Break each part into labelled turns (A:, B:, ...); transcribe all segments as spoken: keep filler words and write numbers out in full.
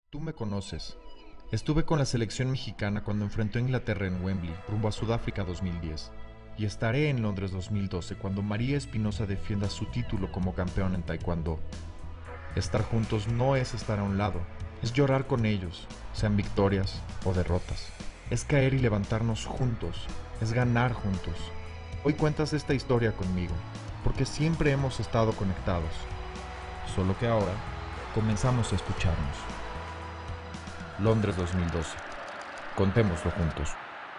A: Tú me conoces. Estuve con la selección mexicana cuando enfrentó a Inglaterra en Wembley, rumbo a Sudáfrica dos mil diez. Y estaré en Londres dos mil doce cuando María Espinosa defienda su título como campeón en Taekwondo. Estar juntos no es estar a un lado, es llorar con ellos, sean victorias o derrotas. Es caer y levantarnos juntos, es ganar juntos. Hoy cuentas esta historia conmigo, porque siempre hemos estado conectados. Solo que ahora comenzamos a escucharnos. Londres dos mil doce. Contémoslo juntos.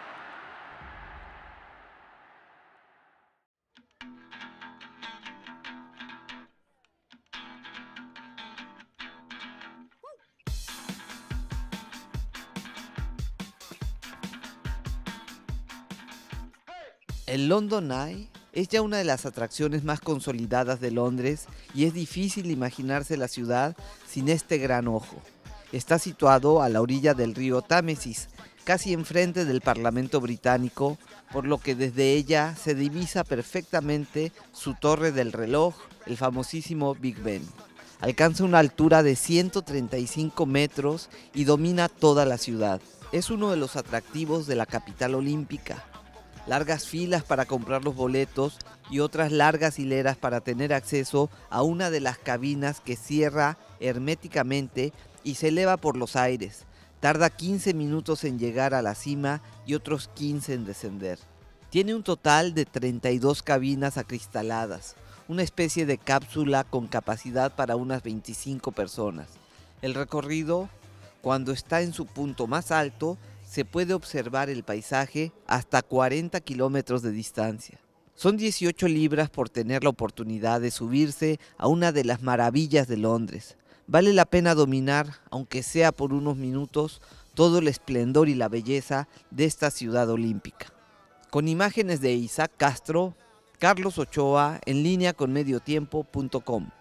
B: El London Eye es ya una de las atracciones más consolidadas de Londres y es difícil imaginarse la ciudad sin este gran ojo. Está situado a la orilla del río Támesis, casi enfrente del Parlamento británico, por lo que desde ella se divisa perfectamente su torre del reloj, el famosísimo Big Ben. Alcanza una altura de ciento treinta y cinco metros y domina toda la ciudad. Es uno de los atractivos de la capital olímpica. Largas filas para comprar los boletos y otras largas hileras para tener acceso a una de las cabinas que cierra herméticamente y se eleva por los aires. Tarda quince minutos en llegar a la cima y otros quince en descender. Tiene un total de treinta y dos cabinas acristaladas, una especie de cápsula con capacidad para unas veinticinco personas. El recorrido, cuando está en su punto más alto, se puede observar el paisaje hasta cuarenta kilómetros de distancia. Son dieciocho libras por tener la oportunidad de subirse a una de las maravillas de Londres. Vale la pena dominar, aunque sea por unos minutos, todo el esplendor y la belleza de esta ciudad olímpica. Con imágenes de Isaac Castro, Carlos Ochoa, en línea con mediotiempo punto com.